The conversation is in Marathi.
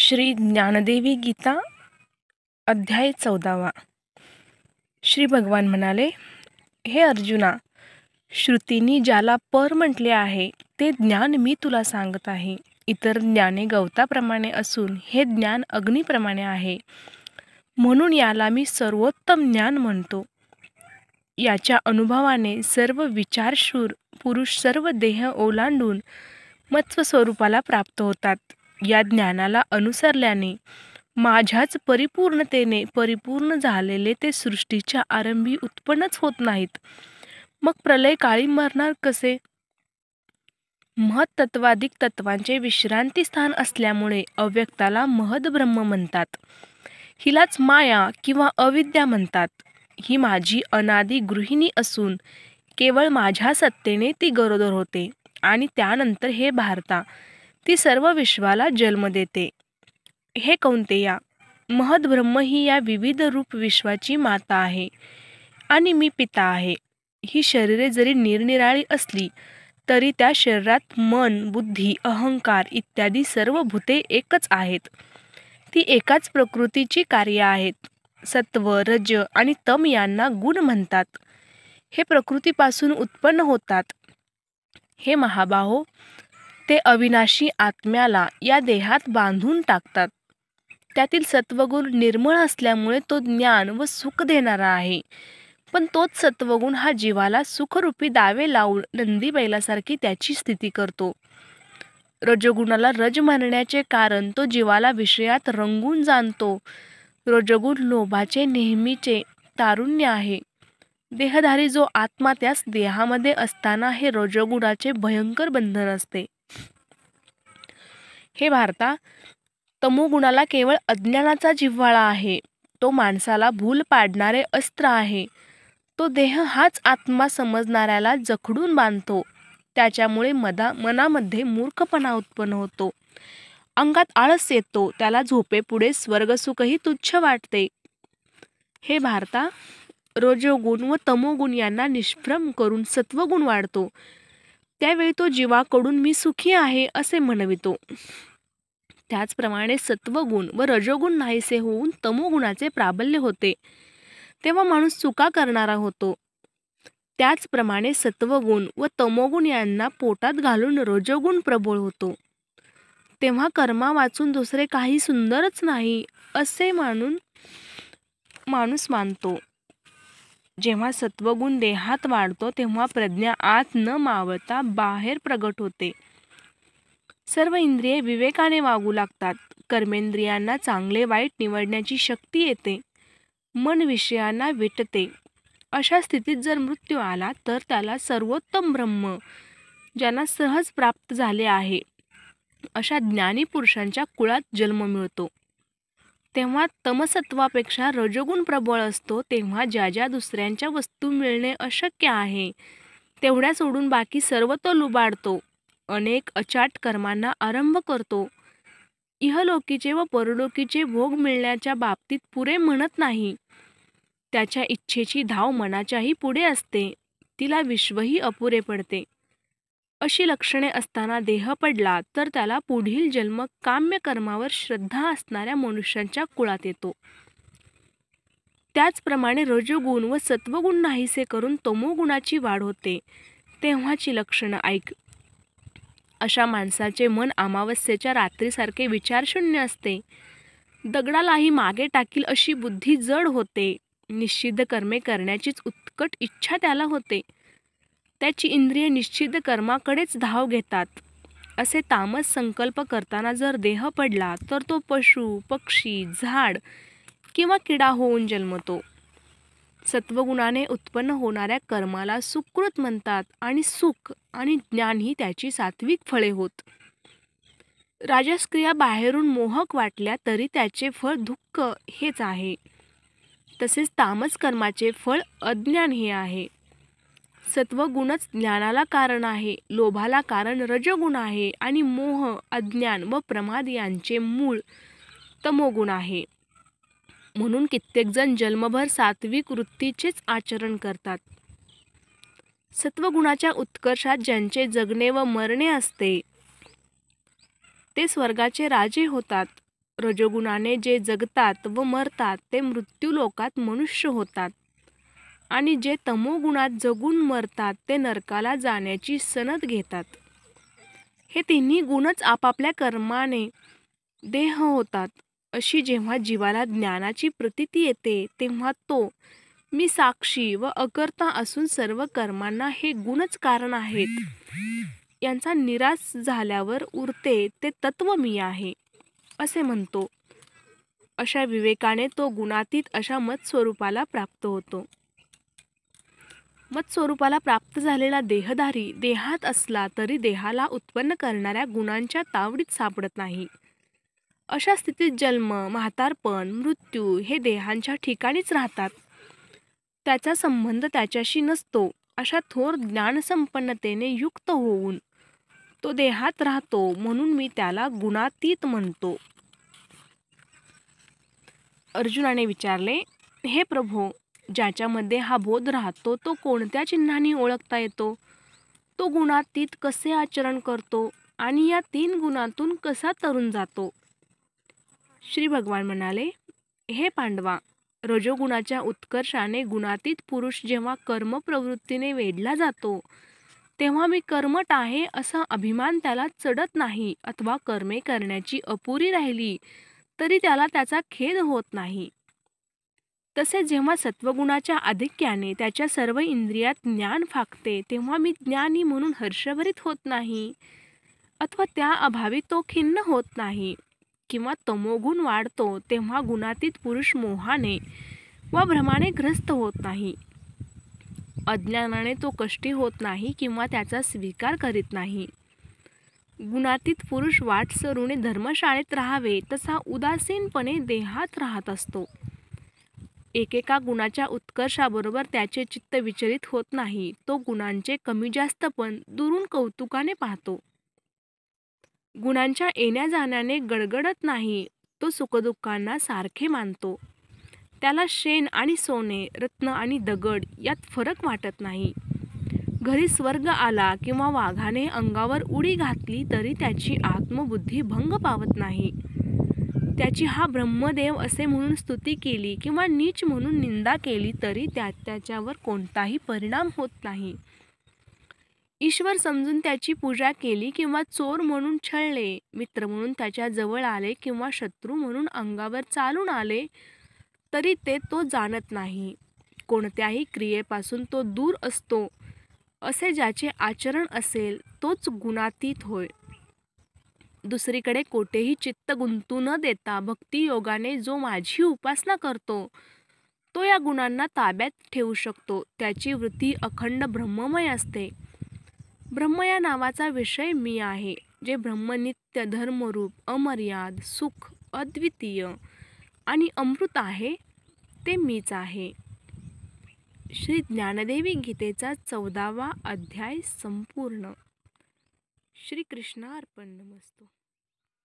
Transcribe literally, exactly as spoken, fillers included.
श्री ज्ञानदेवी गीता अध्याय चौदावा. श्री भगवान म्हणाले, हे अर्जुना, श्रुतींनी ज्याला पर म्हटले आहे ते ज्ञान मी तुला सांगत आहे. इतर ज्ञाने गवताप्रमाणे असून हे ज्ञान अग्नीप्रमाणे आहे, म्हणून याला मी सर्वोत्तम ज्ञान म्हणतो. याच्या अनुभवाने सर्व विचारशूर पुरुष सर्व देह ओलांडून मत्स्व स्वरूपाला प्राप्त होतात. या ज्ञानाला अनुसरल्याने माझ्याच परिपूर्णतेने परिपूर्ण झालेले ते सृष्टीच्या आरंभी उत्पन्नच होत नाहीत. मग प्रलय काळी मरणार कसे? महत्त्वाधिक तत्वांचे विश्रांती स्थान असल्यामुळे अव्यक्ताला महद्ब्रह्म म्हणतात. हिलाच माया किंवा अविद्या म्हणतात. ही माझी अनादी गृहिणी असून केवळ माझ्या सत्तेने ती गरोदर होते आणि त्यानंतर हे भारता ती सर्व विश्वाला जन्म देते. हे कौंतेया, महद्ब्रह्म ही या विविध रूप विश्वाची माता आहे आणि मी पिता आहे. ही शरीरे जरी निरनिराळी असली तरी त्या शरीरात मन, बुद्धी, अहंकार इत्यादी सर्व भूते एकच आहेत. ती एकाच प्रकृतीची कार्य आहेत. सत्व, रज आणि तम यांना गुण म्हणतात. हे प्रकृतीपासून उत्पन्न होतात. हे महाबाहो, ते अविनाशी आत्म्याला या देहात बांधून टाकतात. त्यातील सत्वगुण निर्मळ असल्यामुळे तो ज्ञान व सुख देणारा आहे. पण तोच सत्वगुण हा जीवाला सुखरूपी दावे लावून नंदी बैलासारखी त्याची स्थिती करतो. रजगुणाला रज म्हणण्याचे कारण तो जीवाला विषयात रंगून जाणतो. रजगुण लोभाचे नेहमीचे तारुण्य आहे. देहधारी जो आत्मा त्यास देहामध्ये असताना हे रजगुणाचे भयंकर बंधन असते. हे भारता, तमोगुणाला केवळ अज्ञानाचा जिव्हाळा आहे. तो माणसाला भूल पाडणारे अस्त्र आहे. तो देह हाच आत्मा समजणाऱ्याला जखडून बांधतो. त्याच्यामुळे मदा मनामध्ये मूर्खपणा उत्पन्न होतो. अंगात आळस येतो. त्याला झोपेपुढे स्वर्गसुखही तुच्छ वाटते. हे भारता, रजोगुण व तमोगुण यांना निष्प्रम करून सत्वगुण वाढतो. त्यावेळी तो जीवाकडून मी सुखी आहे असे म्हणवितो. त्याचप्रमाणे सत्वगुण व रजोगुण नाहीसे होऊन तमोगुणाचे प्राबल्य होते. तेव्हा माणूस चुका करणारा होतो. त्याचप्रमाणे सत्वगुण व तमोगुण यांना पोटात घालून रजोगुण प्रबळ होतो. तेव्हा कर्मा वाचून दुसरे काही सुंदरच नाही असे मानून माणूस मानतो. जेव्हा सत्वगुण देहात वाढतो तेव्हा प्रज्ञा आत न मावळता बाहेर प्रगट होते. सर्व इंद्रिये विवेकाने वागू लागतात. कर्मेंद्रियांना चांगले वाईट निवडण्याची शक्ती येते. मन विषयांना विटते. अशा स्थितीत जर मृत्यू आला तर त्याला सर्वोत्तम ब्रह्म, ज्यांना सहज प्राप्त झाले आहे, अशा ज्ञानी पुरुषांच्या कुळात जन्म मिळतो. तेव्हा तमसत्वापेक्षा रजोगुण प्रबळ असतो. तेव्हा ज्या ज्या दुसऱ्यांच्या वस्तू मिळणे अशक्य आहे तेवढ्या सोडून बाकी सर्व तो लुबाडतो. अनेक अचाट कर्मांना आरंभ करतो. इहलोकीचे व परलोकीचे भोग मिळण्याच्या बाबतीत पुरे म्हणत नाही. त्याच्या इच्छेची धाव मनाच्याही पुढे असते. तिला विश्वही अपुरे पडते. अशी लक्षणे असताना देह पडला तर त्याला पुढील जन्म काम्य कर्मावर श्रद्धा असणाऱ्या मनुष्यांच्या कुळात येतो. त्याचप्रमाणे रजोगुण व सत्वगुण नाहीसे करून तमोगुणाची वाढ होते. तेव्हाची लक्षणं ऐक. अशा माणसाचे मन अमावस्येच्या रात्रीसारखे विचारशून्य असते. दगडालाही मागे टाकील अशी बुद्धी जड होते. निश्चिद्ध कर्मे करण्याचीच उत्कट इच्छा त्याला होते. त्याची इंद्रिय निश्चिद्ध कर्माकडेच धाव घेतात. असे तामस संकल्प करताना जर देह पडला तर तो पशु, पक्षी, झाड किंवा किडा होऊन जन्मतो. सत्वगुणाने उत्पन्न होणाऱ्या कर्माला सुकृत म्हणतात आणि सुख आणि ज्ञान ही त्याची सात्विक फळे होत. राजसक्रिया बाहेरून मोहक वाटल्या तरी त्याचे फळ दुःख हेच आहे. तसेच तामस कर्माचे फळ अज्ञान हे आहे. सत्वगुणच ज्ञानाला कारण आहे. लोभाला कारण रजोगुण आहे आणि मोह, अज्ञान व प्रमाद यांचे मूळ तमोगुण आहे. म्हणून कित्येक जण जन्मभर सात्विक वृत्तीचेच आचरण करतात. सत्वगुणाच्या उत्कर्षात ज्यांचे जगणे व मरणे असते ते स्वर्गाचे राजे होतात. रजोगुणाने जे जगतात व मरतात ते मृत्यूलोकात मनुष्य होतात आणि जे तमोगुणात जगून मरतात ते नरकाला जाण्याची सनद घेतात. हे तिन्ही गुणच आपापल्या कर्माने देह होतात. अशी जेव्हा जीवाला ज्ञानाची प्रतीती येते तेव्हा तो मी साक्षी व अकर्ता असून सर्व कर्मांना हे गुणच कारण आहेत यांचा निराश झाल्यावर उरते ते तत्व मी आहे असे म्हणतो. अशा विवेकाने तो गुणातीत अशा मत्स्वरूपाला प्राप्त होतो. मत्स्वरूपाला प्राप्त झालेला देहधारी देहात असला तरी देहाला उत्पन्न करणाऱ्या गुणांच्या तावडीत सापडत नाही. अशा स्थितीत जन्म, म्हातारपण, मृत्यू हे देहांच्या ठिकाणीच राहतात. त्याचा संबंध त्याच्याशी नसतो. अशा थोर ज्ञानसंपन्नतेने युक्त होऊन तो देहात राहतो म्हणून मी त्याला गुणातीत म्हणतो. अर्जुनाने विचारले, हे प्रभो, ज्याच्यामध्ये हा बोध राहतो तो कोणत्या चिन्हाने ओळखता येतो? तो गुणातीत कसे आचरण करतो आणि या तीन गुणातून कसा तरून जातो? श्री भगवान म्हणाले, हे पांडवा, रजोगुणाच्या उत्कर्षाने गुणातीत पुरुष जेव्हा कर्मप्रवृत्तीने वेढला जातो तेव्हा मी कर्मठ आहे असा अभिमान त्याला चढत नाही, अथवा कर्मे करण्याची अपुरी राहिली तरी त्याला त्याचा खेद होत नाही. तसे जेव्हा सत्वगुणाच्या आधिक्याने त्याच्या सर्व इंद्रियात ज्ञान फाकते तेव्हा मी ज्ञानी म्हणून हर्षभरित होत नाही, अथवा त्या अभावी तो खिन्न होत नाही. किंवा तमोगुण वाढतो तेव्हा गुणातीत पुरुष मोहाने वा भ्रमाने ग्रस्त होत नाही. अज्ञानाने तो कष्टी होत नाही किंवा त्याचा स्वीकार करीत नाही. गुणातीत पुरुष वाटसरूने धर्मशाळेत राहावे तसा उदासीनपणे देहात राहत असतो. एकेका गुणाच्या उत्कर्षाबरोबर त्याचे चित्त विचलित होत नाही. तो गुणांचे कमी जास्तपण दुरून कौतुकाने पाहतो. गुणांच्या येण्या जाण्याने गडगडत नाही. तो सुखदुःखांना सारखे मानतो. त्याला शेण आणि सोने, रत्न आणि दगड यात फरक वाटत नाही. घरी स्वर्ग आला किंवा वाघाने अंगावर उडी घातली तरी त्याची आत्मबुद्धी भंग पावत नाही. त्याची हा ब्रह्मदेव असे म्हणून स्तुती केली किंवा नीच म्हणून निंदा केली तरी त्या त्याच्यावर कोणताही परिणाम होत नाही. ईश्वर समजून त्याची पूजा केली किंवा चोर म्हणून छळले, मित्र म्हणून त्याच्या जवळ आले किंवा शत्रू म्हणून अंगावर चालून आले तरी ते तो जाणत नाही. कोणत्याही क्रियेपासून तो दूर असतो असे ज्याचे आचरण असेल तोच गुणातीत होय. दुसरीकडे कोठेही चित्त गुंतू न देता भक्तियोगाने जो माझी उपासना करतो तो या गुणांना ताब्यात ठेवू शकतो. त्याची वृत्ती अखंड ब्रह्ममय असते. ब्रह्म या नावाचा विषय मी आहे, जे ब्रह्मनित्य, धर्मरूप, अमर्याद, सुख, अद्वितीय आणि अमृत आहे ते मीच आहे. श्री ज्ञानदेवी गीतेचा चौदावा अध्याय संपूर्ण. श्री कृष्णार्पणमस्तु.